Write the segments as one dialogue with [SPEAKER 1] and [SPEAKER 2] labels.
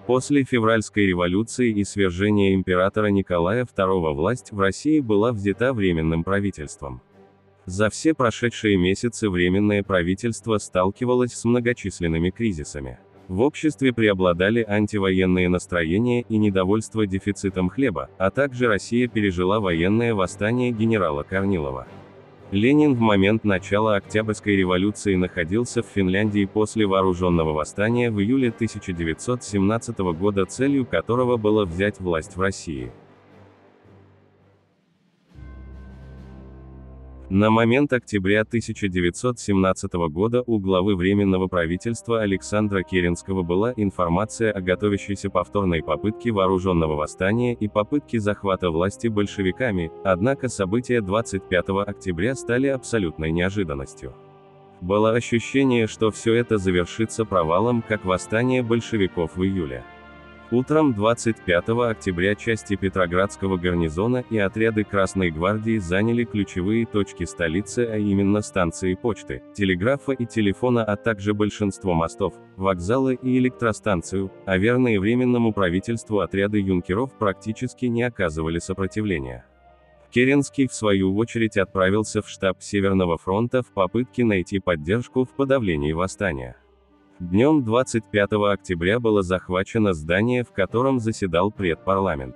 [SPEAKER 1] После февральской революции и свержения императора Николая II власть в России была взята Временным правительством. За все прошедшие месяцы Временное правительство сталкивалось с многочисленными кризисами. В обществе преобладали антивоенные настроения и недовольство дефицитом хлеба, а также Россия пережила военное восстание генерала Корнилова. Ленин в момент начала Октябрьской революции находился в Финляндии после вооруженного восстания в июле 1917 года, целью которого было взять власть в России. На момент октября 1917 года у главы Временного правительства Александра Керенского была информация о готовящейся повторной попытке вооруженного восстания и попытке захвата власти большевиками, однако события 25 октября стали абсолютной неожиданностью. Было ощущение, что все это завершится провалом, как восстание большевиков в июле. Утром 25 октября части Петроградского гарнизона и отряды Красной гвардии заняли ключевые точки столицы, а именно станции почты, телеграфа и телефона, а также большинство мостов, вокзалы и электростанцию, а верные Временному правительству отряды юнкеров практически не оказывали сопротивления. Керенский, в свою очередь, отправился в штаб Северного фронта в попытке найти поддержку в подавлении восстания. Днем 25 октября было захвачено здание, в котором заседал предпарламент.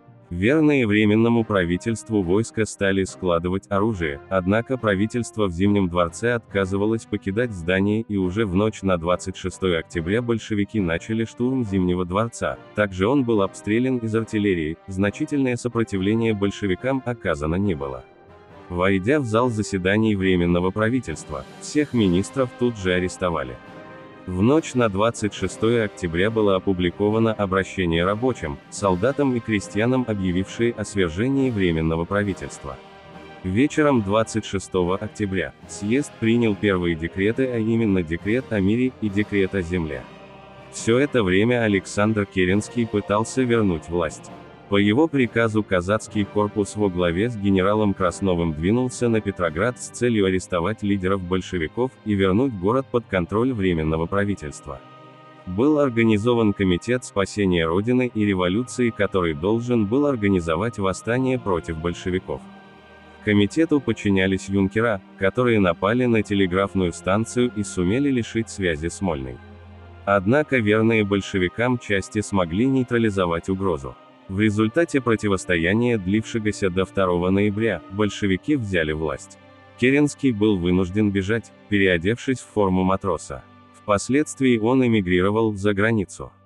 [SPEAKER 1] Верные Временному правительству войска стали складывать оружие, однако правительство в Зимнем дворце отказывалось покидать здание, и уже в ночь на 26 октября большевики начали штурм Зимнего дворца. Также он был обстрелян из артиллерии, значительное сопротивление большевикам оказано не было. Войдя в зал заседаний Временного правительства, всех министров тут же арестовали. В ночь на 26 октября было опубликовано обращение рабочим, солдатам и крестьянам, объявившие о свержении Временного правительства. Вечером 26 октября съезд принял первые декреты, а именно декрет о мире и декрет о земле. Все это время Александр Керенский пытался вернуть власть. По его приказу казацкий корпус во главе с генералом Красновым двинулся на Петроград с целью арестовать лидеров большевиков и вернуть город под контроль Временного правительства. Был организован Комитет спасения Родины и революции, который должен был организовать восстание против большевиков. Комитету подчинялись юнкера, которые напали на телеграфную станцию и сумели лишить связи Смольный. Однако верные большевикам части смогли нейтрализовать угрозу. В результате противостояния, длившегося до 2 ноября, большевики взяли власть. Керенский был вынужден бежать, переодевшись в форму матроса. Впоследствии он эмигрировал за границу.